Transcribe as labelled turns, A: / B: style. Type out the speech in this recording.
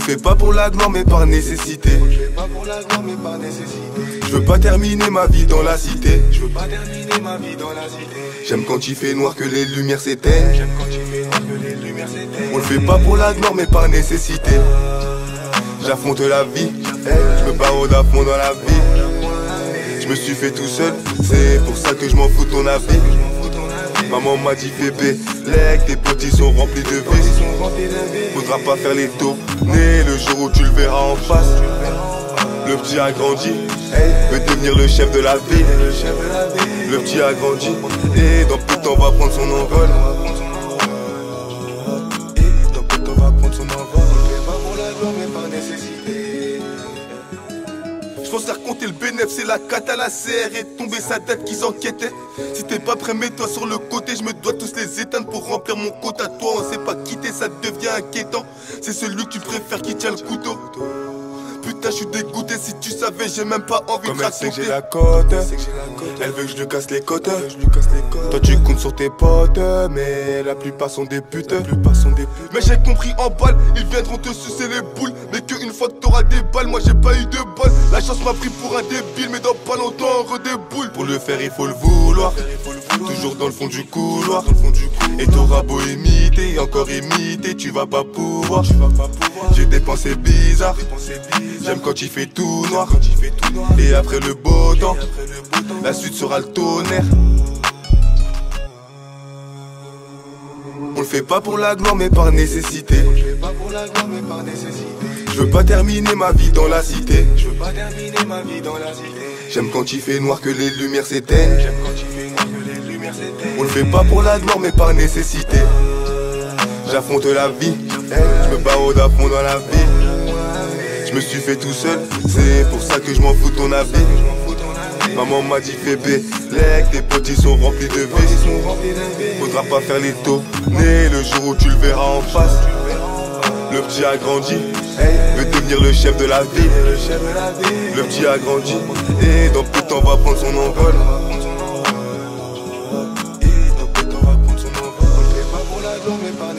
A: fait pas pour la gloire mais par nécessité. Je veux pas terminer ma vie dans la cité. J'aime quand il fait noir que les lumières s'éteignent. On le fait pas pour la gloire mais par nécessité. J'affronte la vie, je me bats au fond dans la vie. Je me suis fait tout seul, c'est pour ça que je m'en fous de ton avis. Maman m'a dit bébé, tes petits sont remplis de vie. Faudra pas faire les tournées le jour où tu le verras en face. Le petit a grandi, veut devenir le chef de la ville. Le petit a grandi, et dans peu de temps va prendre son envol. Dans peu de temps va prendre son envol. Pas pour la gloire mais par nécessité. Je pense à raconter le bénéf, c'est la cata, la CR et tomber sa tête qu'ils enquêtaient. Si t'es pas prêt, mets-toi sur le côté, je me dois tous les éteindre pour remplir mon quota. Toi, on sait pas quitter, ça devient inquiétant. C'est celui que tu préfères qui tient le couteau. Putain, je suis dégoûté, si tu savais, j'ai même pas envie de raconter. Elle sait que j'ai la cote, elle veut que je lui casse les côtes. Toi tu comptes sur tes potes, mais la plupart sont des putes. Mais j'ai compris en balle, ils viendront te sucer les boules. Mais qu'une fois que t'auras des balles, moi j'ai pas eu de balles. La chance m'a pris pour un débile, mais dans pas longtemps on redéboule. Pour le faire il faut le vouloir, toujours dans le fond du couloir. Et t'auras beau imiter, encore imiter, tu vas pas pouvoir. J'ai des pensées bizarres, j'aime quand il fait tout noir. Et après le beau temps, la suite sera le tonnerre. On le fait pas pour la gloire mais par nécessité. Je veux pas terminer ma vie dans la cité. J'aime quand il fait noir que les lumières s'éteignent. On le fait pas pour la gloire mais par nécessité. J'affronte la vie, je me bats au fond dans la vie. Je me suis fait tout seul, c'est pour ça que je m'en fous de ton avis. Maman m'a dit bébé, tes petits sont remplis de vie. Faudra pas faire les tournées le jour où tu le verras en face. Le petit a grandi, veut devenir le chef de la ville. Le petit a grandi, et dans peu de temps va prendre son envol. Dans peu de temps va prendre son envol. On le fait pas pour la gloire mais pas